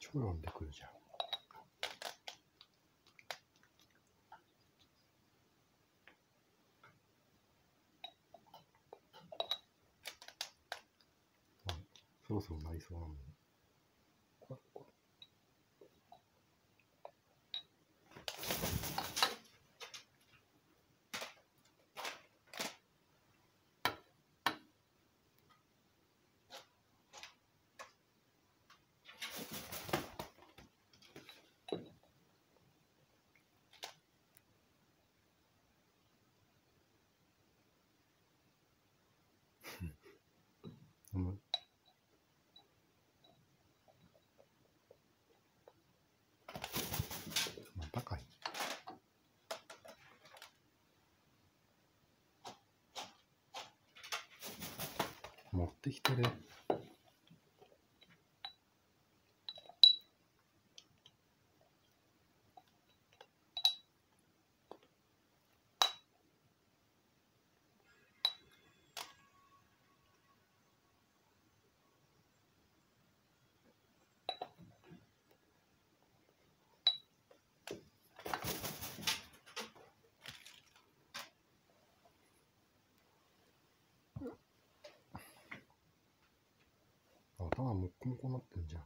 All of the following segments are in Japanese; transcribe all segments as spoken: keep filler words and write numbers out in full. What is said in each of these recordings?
書読んでくるじゃん。あ、そろそろなりそうなのに。これこれ飲む。またかい。持ってきてる。頭もっこもこになってんじゃん。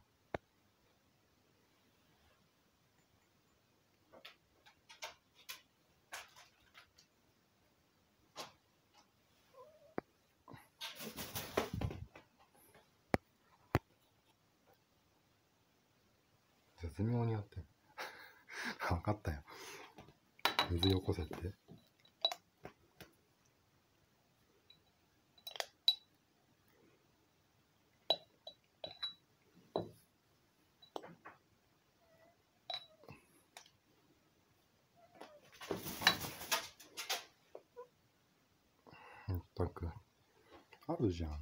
絶妙にやってる。分かったよ。水よこせって。まったく。あるじゃん。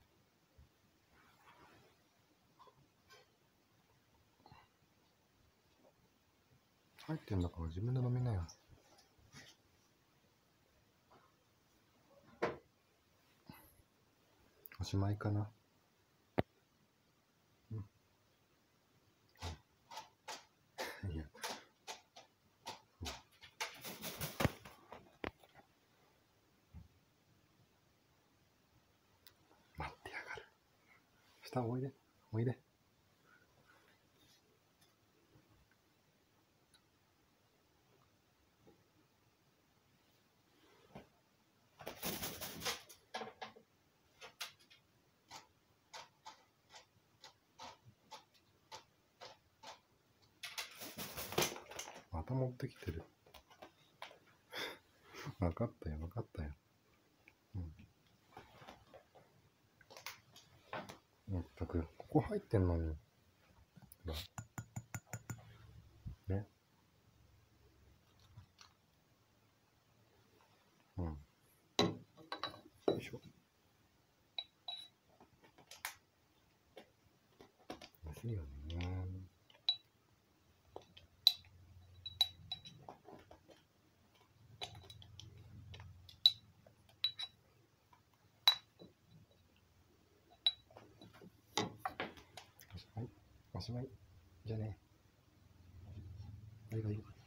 入ってんだから自分で飲みなよ。おしまいかな。うん。いや、そう。待ってやがる。下おいで。おいで。また持ってきてる。分かったよ、分かったよ。うん。まったく、ここ入ってんのに。ほら。ね。うん。よいしょ。安いよね。おしまい。おしまい。じゃあね。バイバイ。